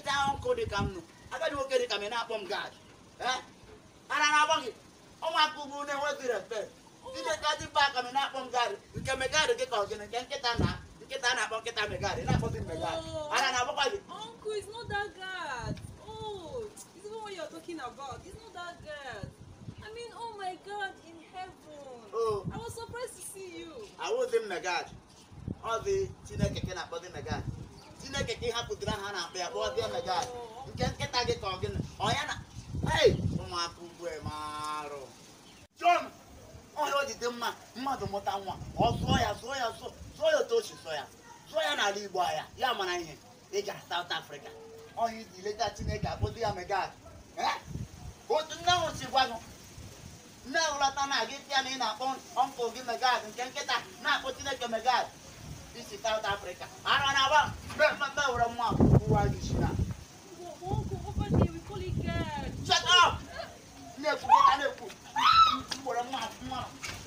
nkịta ọkụ dị ka m nụ agadi nwoke dị ka m na-akpọ m gad ara na-agba gị ụmụaka ugwu na-enweghị respekt ide ka dị mba ka m na-akpọ m gad nke megad gị ka ọ gịnị nke nkịta na-akpọ nkịta megad na-akpọzi megad ara na-agbakwa gị. Uncle, it's not that bad. Oh, it's even what you're talking about. It's not that bad. I mean, oh my God, in heaven. Oh. I was surprised to see you. I wasn't megad. All the Chineke can apple the megad. Chineke can have put down and pay about the megad. You can't get a get talking. Oh, yeah. Hey, Maro. John, oh, the mother Motawa. Oh, soya, toshi, soya. Soya na Liboya. Yamana, they got South Africa. Oh, you later Chineke, put the megad. But now she was. Now, Latana, get in uncle, give me God, and can't get that. Now, put in a God. This is South Africa. I don't know who are you now? Uncle, over here, we call it God. Shut up! Never get a look. For a month.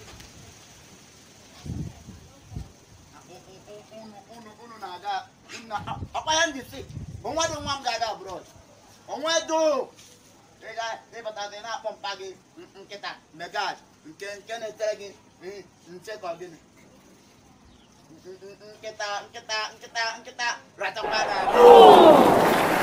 I am the sick. On what one guy abroad. On where do? They but I did not pump baggy, Nketa, Megad, can I tell you, check on dinner. Nketa, Ratapana.